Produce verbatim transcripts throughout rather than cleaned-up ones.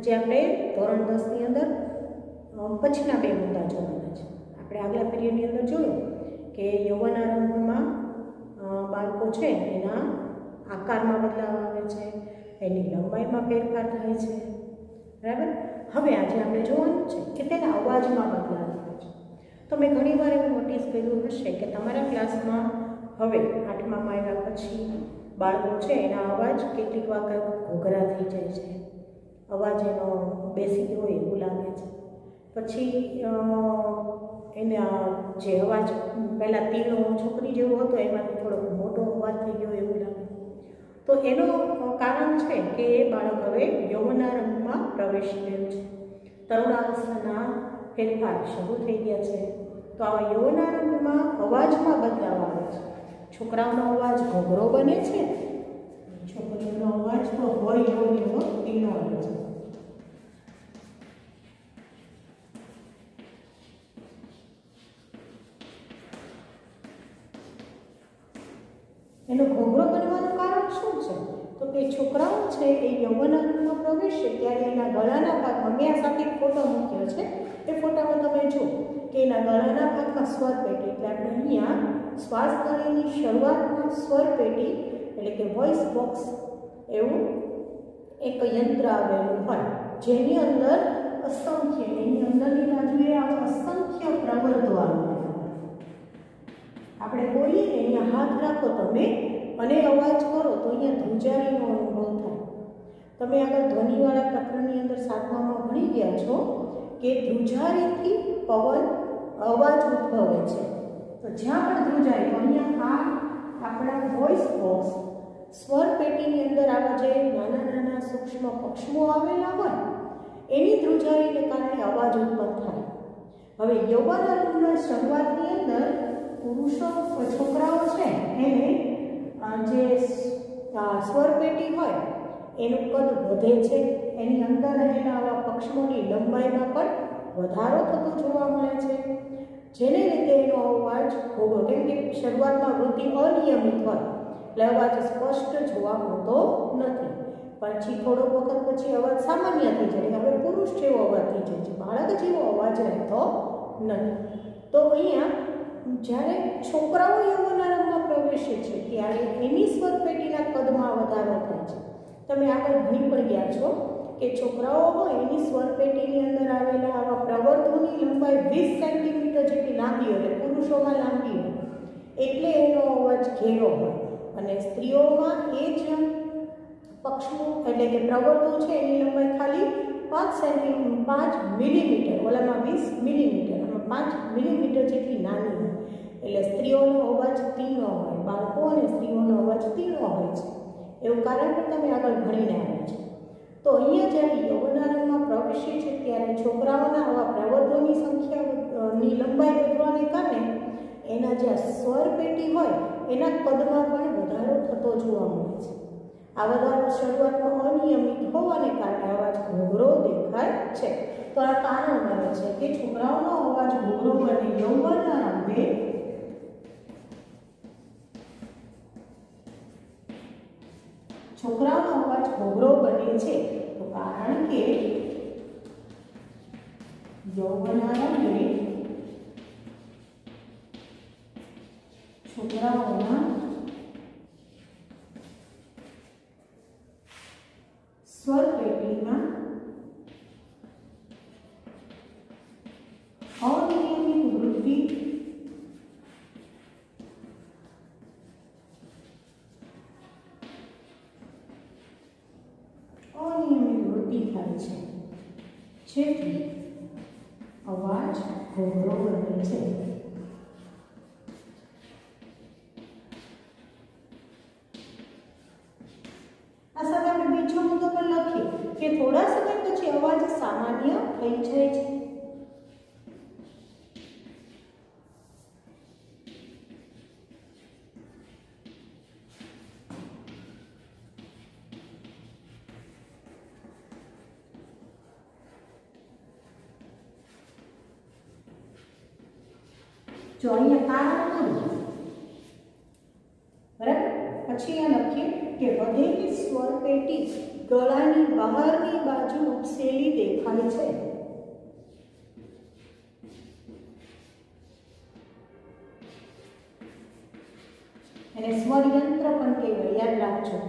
આજે આપણે ધોરણ દસ ની અંદર પછીના બે મુદ્દા જોવાના છે. આપણે આગલા પીરિયડની અંદર જોયું કે યૌવનારંભમાં બાળકો છે એના આકારમાં બદલાવ આવે છે, એની લંબાઈમાં ફેરફાર થાય છે, બરાબર. હવે આજે આપણે જોવાનું છે કે તેના અવાજમાં બદલાવ આવે છે. તો મેં ઘણીવાર એવું નોટિસ કર્યું હશે કે તમારા ક્લાસમાં હવે આઠમામાં આવ્યા પછી બાળકો છે એના અવાજ કેટલીક વખત ઘોઘરા થઈ જાય છે, અવાજ એનો બેસી ગયો એવું લાગે છે. પછી એના જે અવાજ પહેલાં તીણો છોકરી જેવો હતો એમાંથી થોડોક મોટો અવાજ થઈ ગયો એવું લાગે. તો એનું કારણ છે કે એ બાળક હવે યૌવનારંભમાં પ્રવેશી ગયું છે, તરુણાવસ્થાના ફેરફાર શરૂ થઈ ગયા છે. તો આવા યૌવનારંભમાં અવાજમાં બદલાવ આવે છે. છોકરાઓનો અવાજ ઘોઘરો બને છે, છોકરીઓનો અવાજ તો હોય એવો એવો તીણો આવે છે. એનો ઘોઘરો બનવાનું કારણ શું છે? તો કે છોકરાઓ છે એ યૌવનારંભમાં પ્રવેશે ત્યારે એના ગળાના ભાગમાં, મેં આ સાથે ફોટો મૂક્યો છે, એ ફોટામાં તમે જુઓ કે એના ગળાના ભાગમાં સ્વર પેટી, એટલે આપણે અહીંયા શ્વાસ નળીની શરૂઆતમાં સ્વર પેટી એટલે કે વોઇસ બોક્સ એવું એક યંત્ર આવેલું હોય, જેની અંદર અસંખ્ય, એની અંદરની બાજુએ આવા અસંખ્ય પ્રવર્ધો આવેલા. આપણે બોલીએ ને અહીંયા હાથ રાખો તમે અને અવાજ કરો તો અહીંયા ધ્રુજારીનો અનુભવ થાય. તમે આગળ ધ્વનિવાળા પ્રકરણની અંદર સાતમામાં ભણી ગયા છો કે ધ્રુજારીથી પવન અવાજ ઉદ્ભવે છે. તો જ્યાં પણ ધ્રુજારી, તો અહીંયા આ આપણા વોઇસ બોક્સ સ્વર પેટીની અંદર આવા જે નાના નાના સૂક્ષ્મ પક્ષમો આવેલા હોય એની ધ્રુજારીને કારણે અવાજ ઉત્પન્ન થાય. હવે યૌવનારંભના શરૂઆતની અંદર પુરુષો છોકરાઓ છે એને જે સ્વર પેટી હોય એનું કદ વધે છે, એની અંદર રહેલા આવા પક્ષમોની લંબાઈમાં પણ વધારો થતો જોવા મળે છે, જેને લીધે એનો અવાજ ઘોઘરો, કેમ કે શરૂઆતમાં વૃદ્ધિ અનિયમિત હોય એટલે અવાજ સ્પષ્ટ જોવા મળતો નથી. પછી થોડો વખત પછી અવાજ સામાન્ય થઈ જાય, હવે પુરુષ જેવો અવાજ થઈ જાય છે, બાળક જેવો અવાજ રહેતો નથી. તો અહીંયા જ્યારે છોકરાઓ યૌવનારંભમાં પ્રવેશે છે ત્યારે એની સ્વર પેટીના કદમાં વધારો થાય છે. તમે આગળ ભણી પણ ગયા છો કે છોકરાઓ હોય એની સ્વર પેટીની અંદર આવેલા આવા પ્રવર્ધોની લંબાઈ વીસ સેન્ટીમીટર જેટલી લાંબી હોય, એટલે પુરુષોમાં લાંબી હોય એટલે એનો અવાજ ઘેરો હોય, અને સ્ત્રીઓમાં એ જ પક્ષમો એટલે કે પ્રવર્ધો છે એની લંબાઈ ખાલી પાંચ સેન્ટીમીટર પાંચ મિલીમીટર, ઓલામાં વીસ મિલીમીટર, આમાં પાંચ મિલીમીટર જેટલી નાની હોય. એટલે સ્ત્રીઓનો અવાજ તીણો હોય, બાળકો અને સ્ત્રીઓનો અવાજ તીણો હોય છે, એવું કારણ પણ તમે આગળ ભણીને આવ્યા છો. તો અહીંયા જ્યારે યૌવનારંભમાં પ્રવેશે છે ત્યારે છોકરાઓના આવા પ્રવર્ધોની સંખ્યાની લંબાઈ વધવાને કારણે એના જે સ્વર પેટી હોય એના કદમાં પણ વધારો થતો જોવા મળે છે. આ વધારો શરૂઆતમાં અનિયમિત હોવાને કારણે અવાજ ઘોઘરો દેખાય છે. તો આ કારણ બને છે કે છોકરાઓનો અવાજ ઘોઘરો બને યૌવનારંભે છોકરાઓનો અવાજ ઘોઘરો બને છે. તો કારણ કે યૌવનારંભે છોકરાઓના સ્વર પેટીમાં અનિયમિત વૃદ્ધિ અનિયમિત વૃદ્ધિ થાય છે, જેથી અવાજ ઘોઘરો બને છે. આ સાથે આપણે બીજો મુદ્દો પણ લખીએ કે થોડા સમય પછી અવાજ સામાન્ય થઈ જાય છે. જો અહીંયા કારણ નથી, બરાબર. પછી અહીંયા લખીએ કે વધેલી સ્વર પેટી ગળાની બહારની બાજુ ઉપસેલી દેખાય છે. એને સ્વરયંત્ર પણ કહેવાય, યાદ રાખજો.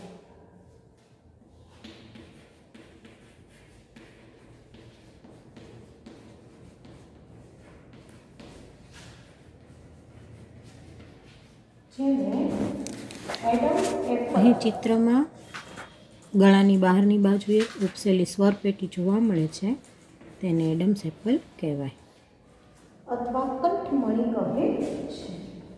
અહીં ચિત્રમાં ગળાની બહારની બાજુએ ઉપસેલી સ્વર પેટી જોવા મળે છે, તેને એડમ્સ એપલ કહેવાય અથવા કંઠમણી કહે છે.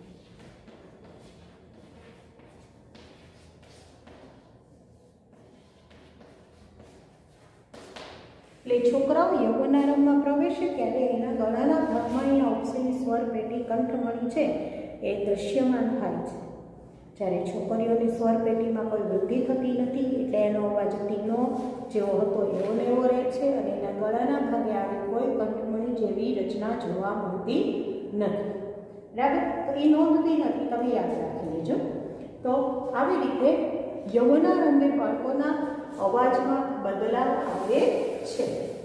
એટલે છોકરાઓ યૌવનારંભમાં પ્રવેશે ત્યારે એના ગળાના ભાગમાં અહીંયા ઉપસેલી સ્વર પેટી કંઠમણી છે એ દૃશ્યમાન થાય છે. જ્યારે છોકરીઓની સ્વર પેટીમાં કોઈ વૃદ્ધિ થતી નથી એટલે એનો અવાજ તીનો જેવો હતો એવો ને એવો રહે છે અને એના ગળાના ભાગે આવી કોઈ કંઠમણી જેવી રચના જોવા મળતી નથી. બરાબર, તો એ નોંધતી નથી, તમે યાદ રાખી લેજો. તો આવી રીતે યૌવનારંભે બાળકોના અવાજમાં બદલાવ આવે છે.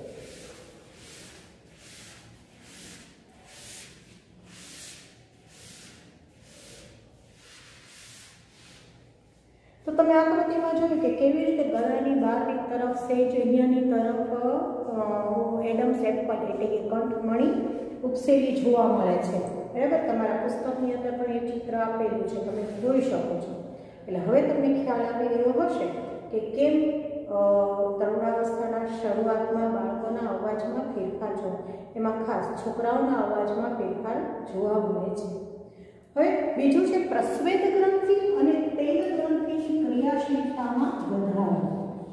તો તમે આકૃતિમાં જોયું કે કેવી રીતે ગળાની બહારની તરફ સેજ અહીંયાની તરફ એડમ્સ એપલ એટલે કે કંઠમણી ઉપસેલી જોવા મળે છે. બરાબર, તમારા પુસ્તકની અંદર પણ એ ચિત્ર આપેલું છે, તમે જોઈ શકો છો. એટલે હવે તમને ખ્યાલ આવી ગયો હશે કે કેમ તરુણાવસ્થાના શરૂઆતમાં બાળકોના અવાજમાં ફેરફાર જોવા, એમાં ખાસ છોકરાઓના અવાજમાં ફેરફાર જોવા મળે છે. હવે બીજું છે પ્રસ્વેદ ગ્રંથિ અને તેલ ગ્રંથિની ક્રિયાશીલતામાં વધારો.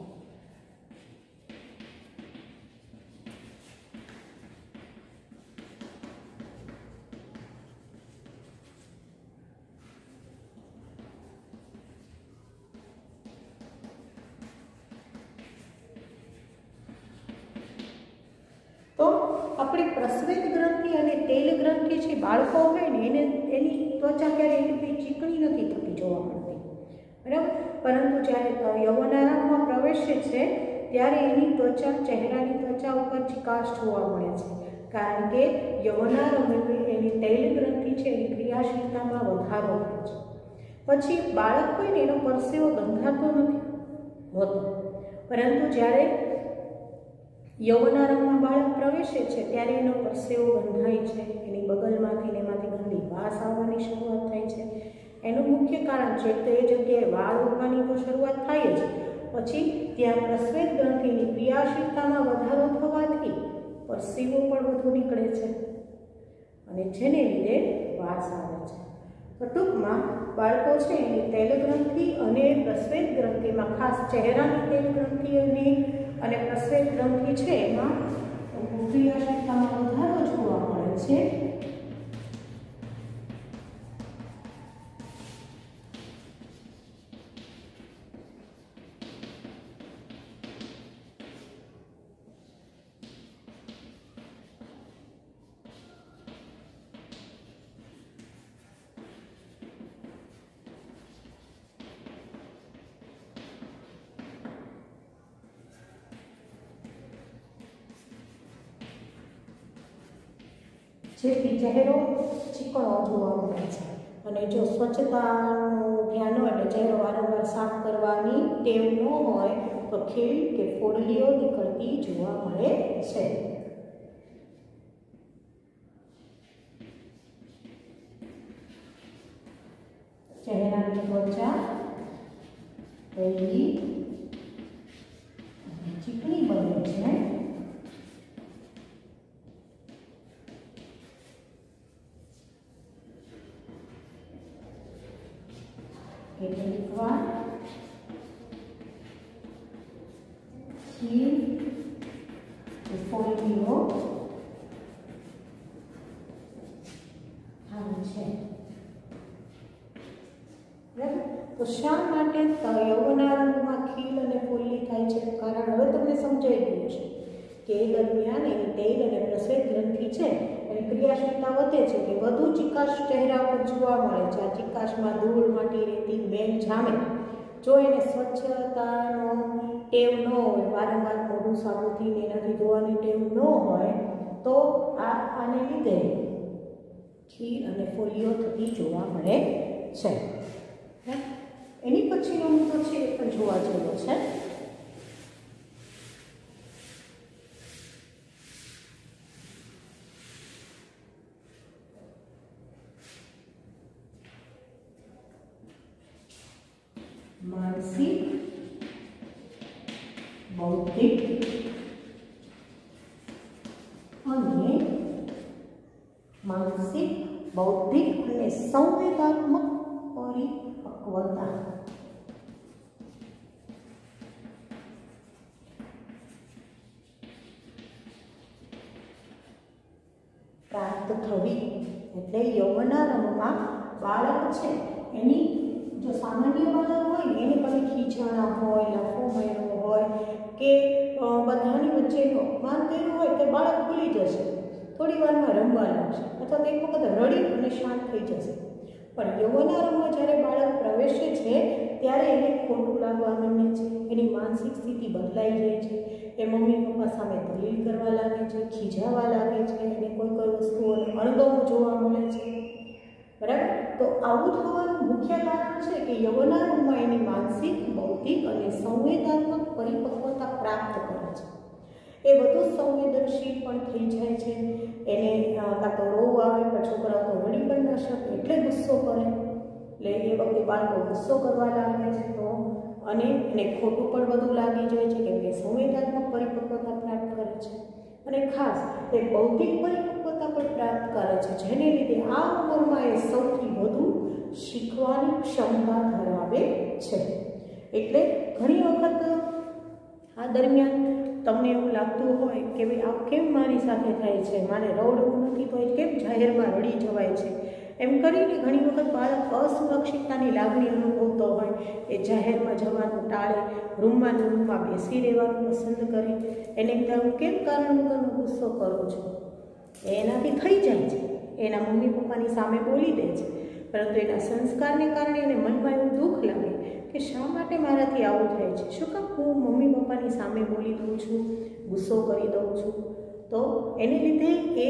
તો આપણે પ્રસ્વેદ ગ્રંથિ અને તેલ ગ્રંથિ છે, બાળકો હોય ને એને એની ત્વચા ક્યારેય એટલી ચીકણી નથી થતી જોવા મળતી. બરાબર, પરંતુ જ્યારે યૌવનારંભમાં પ્રવેશે છે ત્યારે એની ત્વચા ચહેરાની ત્વચા ઉપર ચિકાશ જોવા મળે છે, કારણ કે યૌવનારંભે એની તૈલ ગ્રંથિ છે એની ક્રિયાશીલતામાં વધારો થાય છે. પછી બાળક હોય ને એનો પરસેવો ગંધાતો નથી હોતો, પરંતુ જ્યારે યૌવનારંભમાં બાળક પ્રવેશે છે ત્યારે એનો પરસેવો ગંધાય છે, એની બગલમાંથી ને એમાંથી ગંદી વાસ આવવાની શરૂઆત થાય છે. એનું મુખ્ય કારણ છે તો એ જગ્યાએ વાળ ઉઠવાની તો શરૂઆત થાય જ, પછી ત્યાં પ્રસ્વેદ ગ્રંથિની ક્રિયાશીલતામાં વધારો થવાથી પરસેવો પણ વધુ નીકળે છે અને જેને લીધે વાસ આવે છે. તો ટૂંકમાં બાળકો છે એની તૈલ ગ્રંથિ અને પ્રસ્વેદ ગ્રંથિમાં, ખાસ ચહેરાની તૈલ ગ્રંથિની અને પ્રસ્વેદ ગ્રંથિ છે એમાં ક્રિયાશીલતામાં વધારો જોવા મળે છે. જેથી ચહેરો ચીકણો જોવા મળે છે અને જો સ્વચ્છતાનું ધ્યાન હોય એટલે ચહેરો વારંવાર સાફ કરવાની ટેવ ન હોય તો ખીલ કે ફોડલીઓ નીકળતી જોવા મળે છે. ચહેરાની ત્વચા પહેલી ચીકણી બને છે. કેટલીક વાર ખીલ કે ફોડલીઓ થાય છે. તો શા માટે યૌવનારંભમાં ખીલ અને ફોડલી થાય છે? કારણ હવે તમને સમજાઈ ગયું છે કે એ દરમિયાન એની તૈલ અને પ્રસ્વેદ ગ્રંથિ છે એની ક્રિયાશીલતા વધે છે કે વધુ ચિકાશ ચહેરા પર જોવા મળે છે. આ ચિકાશમાં ધૂળ, માટી, રેતી, મેલ જામે. જો એને સ્વચ્છતાનો ટેવ ન હોય, વારંવાર મોઢું સાબુથી ને એનાથી ધોવાની ટેવ ન હોય તો આ આને લીધે ખીર અને ફોલ્લીઓ થતી જોવા મળે છે. એની પછીનો મુદ્દો છે એ પણ જોવા જેવો છે. માનસિક, બૌદ્ધિક અને માનસિક, બૌદ્ધિક અને સંવેદનાત્મક પરિપક્વતા. પ્રાપ્ત થવી એટલે યૌવનારંભમાં બાળક છે એની જો સામાન્ય બાળક હોય ને એને પછી ખીજાણા હોય, લફો મેળવો હોય કે બધાની વચ્ચેનો અપમાન કર્યું હોય તો બાળક ભૂલી જશે, થોડી વારમાં રમવા લાગશે અથવા તો એક વખત રડી અને શાંત થઈ જશે. પણ યૌવનારંભમાં જ્યારે બાળક પ્રવેશે છે ત્યારે એને ખોટું લાગવા માંડે છે, એની માનસિક સ્થિતિ બદલાઈ જાય છે, એ મમ્મી પપ્પા સામે દલીલ કરવા લાગે છે, ખીજાવા લાગે છે, એને કોઈ કોઈ વસ્તુઓને અણગમો જોવા મળે છે. બરાબર? તો આવું થવાનું મુખ્ય કારણ છે કે યૌવનારંભમાં એની માનસિક, બૌદ્ધિક અને સંવેદનાત્મક પરિપક્વતા પ્રાપ્ત કરે છે. એ વધુ સંવેદનશીલ પણ થઈ જાય છે. એને કાં તો રોવ આવે પણ છોકરાઓ તો રડી પણ ન શકે એટલે ગુસ્સો કરે, એટલે એ વખતે બાળકો ગુસ્સો કરવા લાગે છે તો અને એને ખોટું પણ વધુ લાગી જાય છે કેમ કે સંવેદનાત્મક પરિપક્વતા પ્રાપ્ત કરે છે. અને ખાસ એ બૌદ્ધિક પરિપક્વતા પણ પ્રાપ્ત કરે છે, જેને લીધે આ ઉંમરમાં એ સૌથી વધુ શીખવાની ક્ષમતા ધરાવે છે. એટલે ઘણી વખત આ દરમિયાન તમને એવું લાગતું હોય કે ભાઈ આ કેમ મારી સાથે થાય છે, મારે રડવું નથી તો એ કેમ જાહેરમાં રડી જવાય છે, એમ કરીને ઘણી વખત બાળક અસુરક્ષિતતાની લાગણી અનુભવતો હોય, એ જાહેરમાં જવાનું ટાળે, રૂમમાં રૂમમાં બેસી રહેવાનું પસંદ કરે, એને હું કેમ કારણ વગરનો ગુસ્સો કરું છું, એનાથી થઈ જાય છે, એના મમ્મી પપ્પાની સામે બોલી દે છે, પરંતુ એના સંસ્કારને કારણે એને મનમાં એવું દુઃખ લાગે કે શા માટે મારાથી આવું થાય છે, શું કામ હું મમ્મી પપ્પાની સામે બોલી દઉં છું, ગુસ્સો કરી દઉં છું. તો એને લીધે એ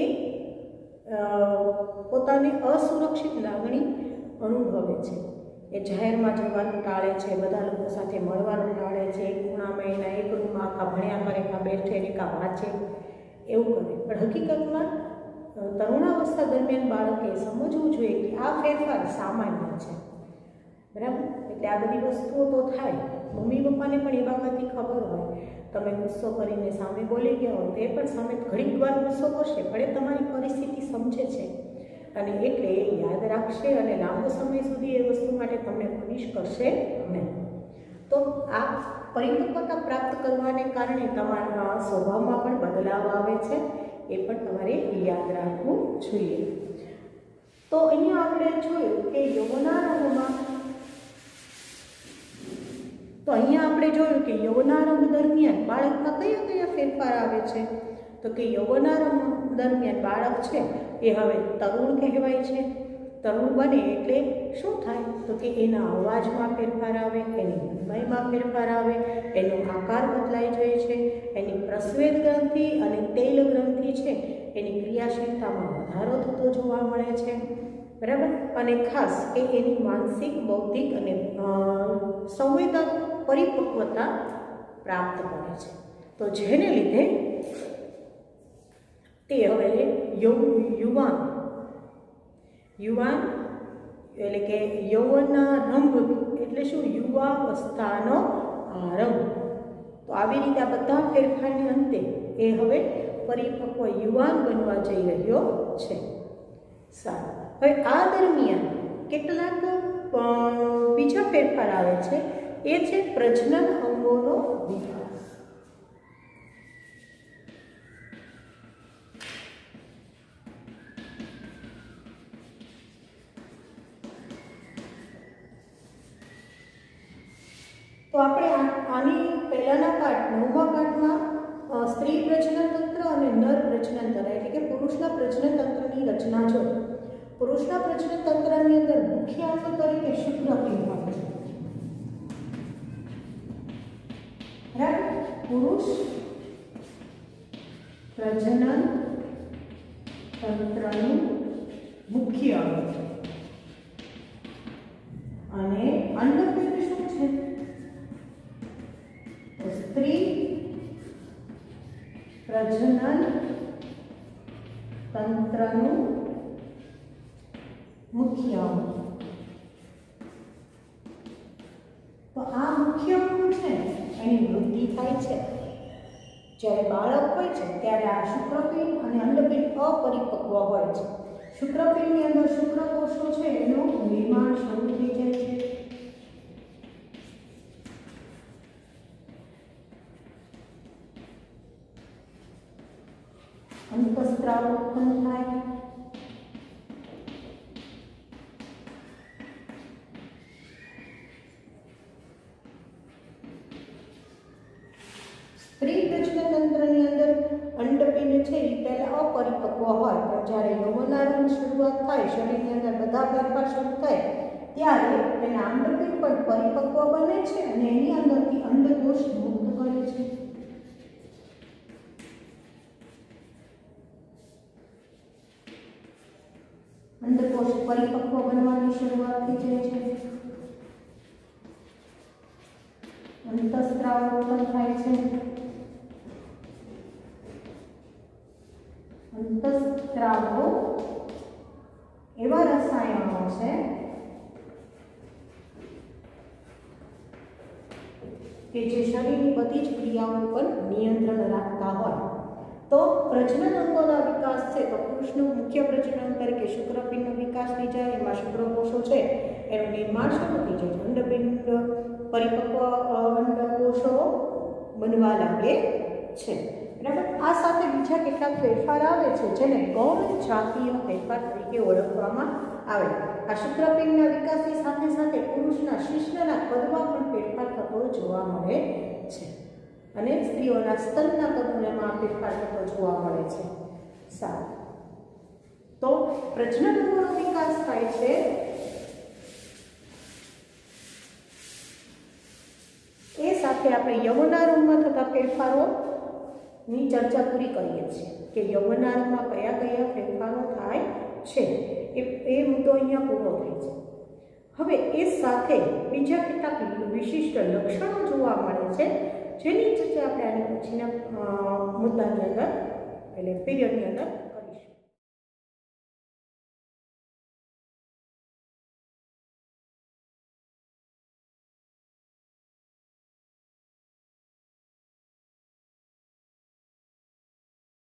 પોતાની અસુરક્ષિત લાગણી અનુભવે છે. એ જાહેરમાં જવાનું ટાળે છે, બધા લોકો સાથે મળવાનું ટાળે છે, એક ખૂણામાં એના એક રૂમમાં આખા ભણ્યા કરે, કાં બેઠે ને કાં વાંચે, એવું કરે. પણ હકીકતમાં તરુણાવસ્થા દરમિયાન બાળકે સમજવું જોઈએ કે આ ફેરફાર સામાન્ય છે. બરાબર? એટલે આ બધી વસ્તુઓ તો થાય. મમ્મી પપ્પાને પણ એ બાબતની ખબર હોય, તમે ગુસ્સો કરીને સામે બોલી ગયા હોય તો એ પણ સામે ઘણીક વાર ગુસ્સો કરશે, પણ એ તમારી પરિસ્થિતિ સમજે છે અને એટલે એ યાદ રાખશે અને લાંબો સમય સુધી એ વસ્તુ માટે તમને પનિશ કરશે નહીં. તો આ પરિપક્વતા પ્રાપ્ત કરવાને કારણે તમારા સ્વભાવમાં પણ બદલાવ આવે છે, એ પણ તમારે યાદ રાખવું જોઈએ. તો અહીંયા આપણે જોયું કે યૌવનારંભમાં તો અહીંયા આપણે જોયું કે યૌવનારંભ દરમિયાન બાળકમાં કયા કયા ફેરફાર આવે છે. તો કે યૌવનારંભ દરમિયાન બાળક છે એ હવે તરુણ કહેવાય છે. તરુણ બને એટલે શું થાય તો કે એના અવાજમાં ફેરફાર આવે, એની લંબાઈમાં ફેરફાર આવે, એનો આકાર બદલાઈ જાય છે, એની પ્રસ્વેદ ગ્રંથિ અને તેલ ગ્રંથિ છે એની ક્રિયાશીલતામાં વધારો થતો જોવા મળે છે. બરાબર? અને ખાસ કે એની માનસિક, બૌદ્ધિક અને સંવેદનાત્મક પરિપક્વતા પ્રાપ્ત કરે છે. તો જેને લીધે તે હવે યુવાન યુવાન એટલે કે યૌવનારંભ એટલે શું? યુવાવસ્થાનો આરંભ. તો આવી રીતે આ બધા ફેરફારને અંતે એ હવે પરિપક્વ યુવાન બનવા જઈ રહ્યો છે. સારું, હવે આ દરમિયાન કેટલાક બીજા ફેરફાર આવે છે, એ છે પ્રજનન અંગોનો વિકાસ. તો આપણે આની પહેલાના પાઠ નવમા પાઠમાં સ્ત્રી પ્રજનન તંત્ર અને નર પ્રજનન તંત્ર એટલે કે પુરુષના પ્રજનન તંત્રની રચના જોઈ. પુરુષના પ્રજનન તંત્રની અંદર મુખ્ય અંગ તરીકે શુક્રપિંડ આવે છે. બરાબર? પુરુષ પ્રજનન તંત્રનું મુખ્ય અંગ અને અંડપિંડ શું છે? સ્ત્રી પ્રજનન તંત્રનું મુખ્ય અંગ. તો આ મુખ્ય અંગ છે એની વૃદ્ધિ થાય છે. જ્યારે બાળક હોય છે ત્યારે આ શુક્રપિંડ અને અંડપિંડ અપરિપક્વ હોય છે. શુક્રપિંડની અંદર શુક્રકોષો છે એનું નિર્માણ શરૂ થઈ જાય છે. અંતઃસ્ત્રાવ ઉત્પન્ન થાય. સ્ત્રી પ્રજનન તંત્રની અંદર અંડપિંડ છે એ પહેલા અપરિપક્વ હોય, પણ જ્યારે યૌવનારંભ શરૂઆત થાય, શરીરની અંદર બધા ફેરફાર શરૂ થાય ત્યારે એના અંડપિંડ પણ પરિપક્વ બને છે અને એની અંદરથી અંડકોષ મુક્ત કરે છે. અંડકોષ પરિપક્વ બનવાની શરૂઆત થઈ જાય છે. અંતઃસ્ત્રાવ ઉત્પન્ન થાય છે. અંતઃસ્ત્રાવો એવા રસાયણો છે કે જે શરીરની બધી જ ક્રિયાઓ પર નિયંત્રણ રાખતા હોય. તો પ્રજનન અંગોના વિકાસ છે તો પુરુષનું મુખ્ય પ્રજનન તરીકે શુક્રપિંડનો વિકાસ થઈ જાય, એમાં શુક્રકોષો છે એનું નિર્માણ શરૂ થઈ જાય છે. અંડપિંડ પરિપક્વ અંડકોષો બનવા લાગે છે. બરાબર. આ સાથે બીજા કેટલાક ફેરફાર આવે છે જેને ગૌણ જાતીય ફેરફાર તરીકે ઓળખવામાં આવે. આ શુક્રપિંડના વિકાસની સાથે સાથે પુરુષના શિશ્નના કદમાં પણ ફેરફાર થતો જોવા મળે છે અને સ્ત્રીઓના સ્તનના કદમાં ફેરફાર થતો જોવા મળે છે. સારું. તો પ્રજનન અંગોનો વિકાસ થાય છે એ સાથે આપણે યૌવનારંભમાં થતા ફેરફારો ની ચર્ચા પૂરી કરીએ છીએ કે યૌવનારંભમાં કયા કયા ફેરફારો થાય છે એ એ મુદ્દો અહીંયા પૂરો થાય છે. હવે એ સાથે બીજા કેટલાક વિશિષ્ટ લક્ષણો જોવા મળે છે જેની ચર્ચા આપણે આની પછીના મુદ્દાની અંદર એટલે પીરિયડની અંદર